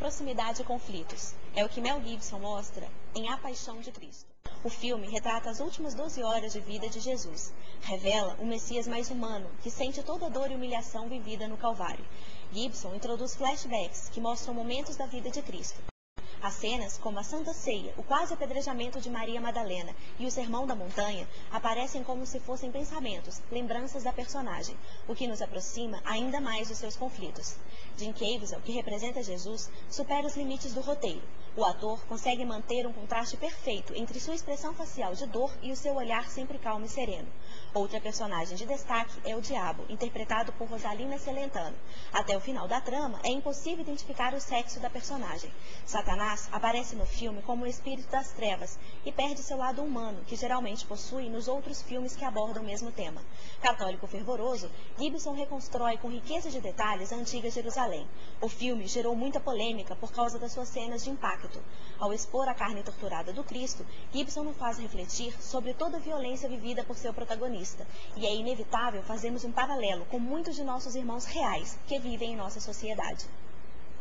proximidade e conflitos. É o que Mel Gibson mostra em A Paixão de Cristo. O filme retrata as últimas 12 horas de vida de Jesus. Revela um Messias mais humano, que sente toda a dor e humilhação vivida no Calvário. Gibson introduz flashbacks que mostram momentos da vida de Cristo. As cenas, como a Santa Ceia, o quase apedrejamento de Maria Madalena e o Sermão da Montanha, aparecem como se fossem pensamentos, lembranças da personagem, o que nos aproxima ainda mais dos seus conflitos. Jim Caviezel, que representa Jesus, supera os limites do roteiro. O ator consegue manter um contraste perfeito entre sua expressão facial de dor e o seu olhar sempre calmo e sereno. Outra personagem de destaque é o Diabo, interpretado por Rosalina Celentano. Até o final da trama, é impossível identificar o sexo da personagem. Satanás aparece no filme como o espírito das trevas e perde seu lado humano, que geralmente possui nos outros filmes que abordam o mesmo tema. Católico fervoroso, Gibson reconstrói com riqueza de detalhes a antiga Jerusalém. O filme gerou muita polêmica por causa das suas cenas de impacto. Ao expor a carne torturada do Cristo, Gibson nos faz refletir sobre toda a violência vivida por seu protagonista. E é inevitável fazermos um paralelo com muitos de nossos irmãos reais que vivem em nossa sociedade.